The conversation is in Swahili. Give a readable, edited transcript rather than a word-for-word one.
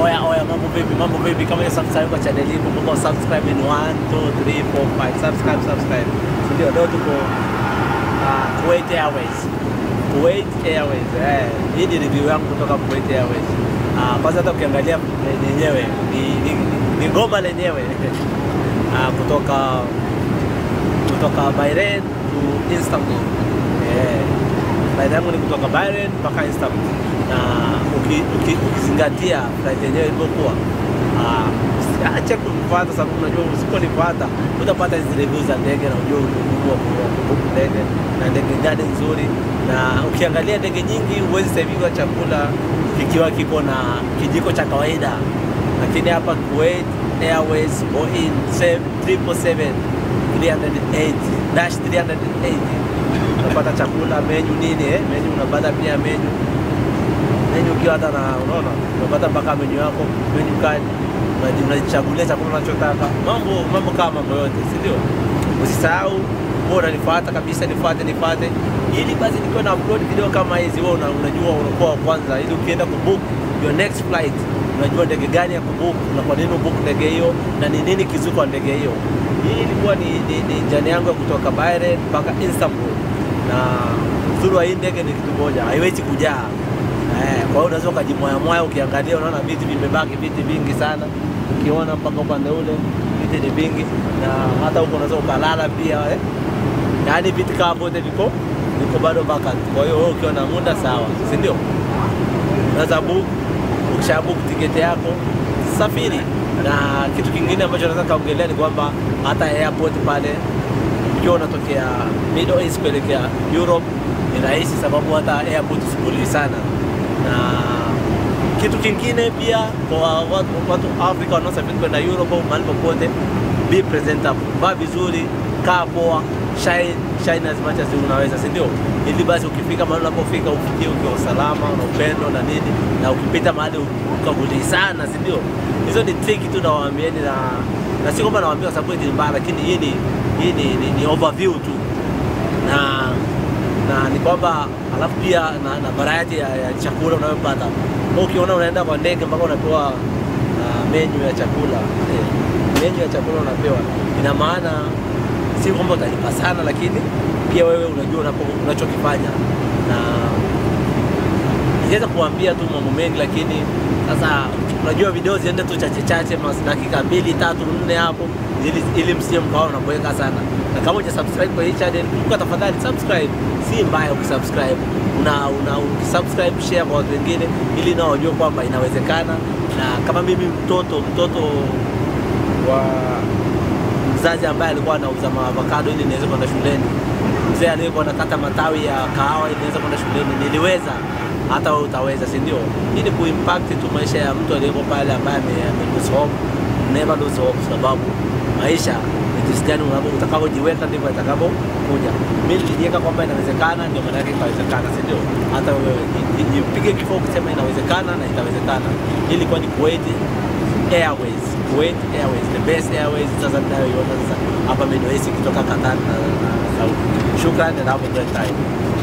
Oya, mambo vipi, kama subscribe kwa channel hii, kumbuka subscribe in 1 2 3 4 5, subscribe. Ndio tuko Kuwait Airways. Hii ni review yangu kutoka Kuwait Airways. Kwanza hata ukiangalia lenyewe ni ngoma lenyewe kutoka Bahrain to Istanbul. Flight yangu ni kutoka Bahrain mpaka Istanbul. Na ukizingatia flight yenyewe ilivyokuwa, acha kufuata, sababu unajua usiponifuata utapata hizo review za ndege na unajua kubuku ndege na ndege gani nzuri. Na ukiangalia ndege nyingi huwezi serviwa chakula kikiwa kiko na kijiko cha kawaida, lakini hapa Kuwait Airways Boeing 777-380 unapata chakula, menu nini menu unapata pia menu ukiwa hata na unaona unapata mpaka menu yako, menu card, unajichagulia chakula unachotaka, mambo kama mambo yote, si ndio? Usisahau bora nifuata kabisa, nifuate ili basi nikiwa na upload video kama hizi wewe unajua unakuwa wa kwanza, ili ukienda kubook your next flight unajua ndege gani ya kubook na kwa nini ubook ndege hiyo na ni nini kizuko kwa ndege hiyo. Hii ilikuwa ni jani yangu kutoka Bahrain mpaka Istanbul, na uzuri wa hii ndege ni kitu moja, haiwezi kujaa. Kwa hiyo unaweza kujimoya ukiangalia unaona viti vimebaki, viti vingi sana. Ukiona mpaka upande ule viti ni vingi, na hata huko unaweza ukalala pia yaani viti kama vyote viko bado vacant. Kwa hiyo wewe ukiona muda sawa, si ndio? Unaweza book, ukishabook tiketi yako safiri. Na kitu kingine ambacho naweza kaongelea ni kwamba hata airport pale ukiwa unatokea Middle East kuelekea Europe ni rahisi, sababu hata airport sikuliwi sana. Na kitu kingine pia kwa watu Afrika wanaosafiri kwenda Europe au mahali popote, be presentable, vaa vizuri, kaa poa, shine as much as unaweza, si ndio? Ili basi ukifika mahali unapofika ufikie ukiwa usalama na upendo na nini, na ukipita mahali ukaguli sana, si ndio? Hizo ni trick tu nawaambieni, na si kwamba nawaambia sababu ni mbaya, lakini hii ni overview tu, na ni kwamba alafu pia na variety ya chakula unayopata. Ukiona unaenda kwa ndege mpaka unapewa menu ya chakula, menu ya chakula unapewa, ina maana si kwamba utalipa sana, lakini pia wewe unajua unachokifanya. Na niweza kuambia tu mambo mengi, lakini sasa unajua video ziende tu chache dakika 2 3 4 hapo, ili msije mkao unaboeka sana. Na kama hujasubscribe kwa hii channel, tafadhali subscribe. Si mbaya ukisubscribe, ukisubscribe share kwa watu wengine, ili nao wajue kwamba inawezekana. Na kama mimi mtoto wa mzazi ambaye alikuwa anauza avocado ili niweze kwenda shuleni, mzee aliyekuwa anakata matawi ya kahawa ili niweze kwenda shuleni, niliweza, hata wewe utaweza, si ndio? Ili kuimpact tu maisha ya mtu aliyeko pale ambaye lose hope. Never lose hope, sababu maisha ni jinsi gani utakavyojiweka ndivyo itakavyokuja. Mimi nilijiweka kwamba inawezekana, ndio maana yake itawezekana, si ndio? Hata wewe jipige kifua kusema inawezekana na itawezekana. Ili kwa ni Kuwait Airways, the best airways sasa ndio sasa hapa Middle East kutoka Qatar na Saudi. Shukrani na have a great time.